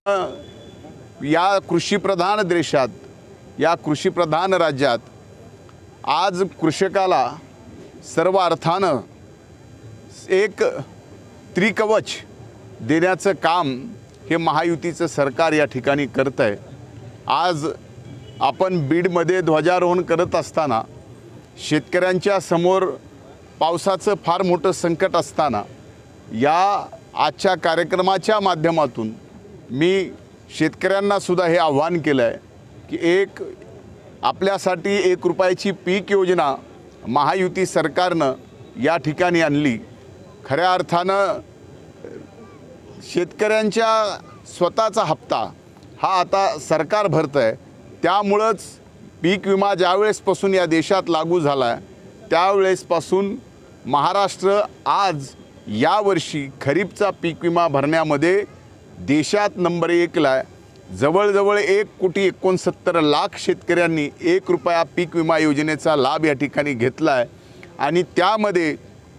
या कृषीप्रधान देशात, या कृषीप्रधान राज्यात आज कृषकाला सर्व अर्थानं एक त्रिकवच देण्याचं काम हे महायुतीचं सरकार या ठिकाणी करत आहे। आज आपण बीडमध्ये ध्वजारोहण करत असताना शेतकऱ्यांच्या समोर पावसाचं फार मोठं संकट असताना या आजच्या कार्यक्रमाच्या माध्यमातून मी शेतकऱ्यांना सुद्धा हे आव्हान केलं आहे की एक आपल्यासाठी 1 रुपयाची पीक योजना महायुती सरकारनं या ठिकाणी आणली। खऱ्या अर्थानं शेतकऱ्यांच्या स्वतःचा हप्ता हा आता सरकार भरतं आहे। त्यामुळंच पीक विमा ज्यावेळेसपासून या देशात लागू झाला आहे त्यावेळेसपासून महाराष्ट्र आज यावर्षी खरीपचा पीक विमा भरण्यामध्ये देशात नंबर 1ला आहे। जवळजवळ 1,69,00,000 शेतकऱ्यांनी 1 रुपया पीक विमा योजनेचा लाभ या ठिकाणी घेतला आहे आणि त्यामध्ये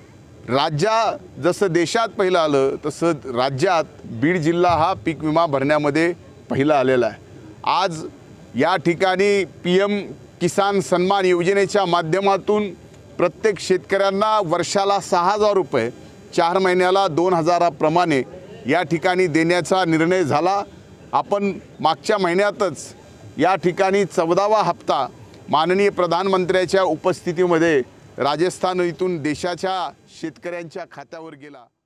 जसं देशात पहिलं आलं तसं राज्यात बीड जिल्हा हा पीक विमा भरण्यामध्ये पहिला आलेला आहे। आज या ठिकाणी PM किसान सन्मान योजनेच्या माध्यमातून प्रत्येक शेतकऱ्यांना वर्षाला 6,000 रुपये 4 महिन्याला 2,000 प्रमाणे या ठिकाणी देण्याचा निर्णय झाला। आपण मागच्या महिन्यातच या ठिकाणी 14वा हप्ता माननीय प्रधानमंत्र्यांच्या उपस्थितीमध्ये राजस्थान इथून देशाच्या शेतकऱ्यांच्या खात्यावर गेला।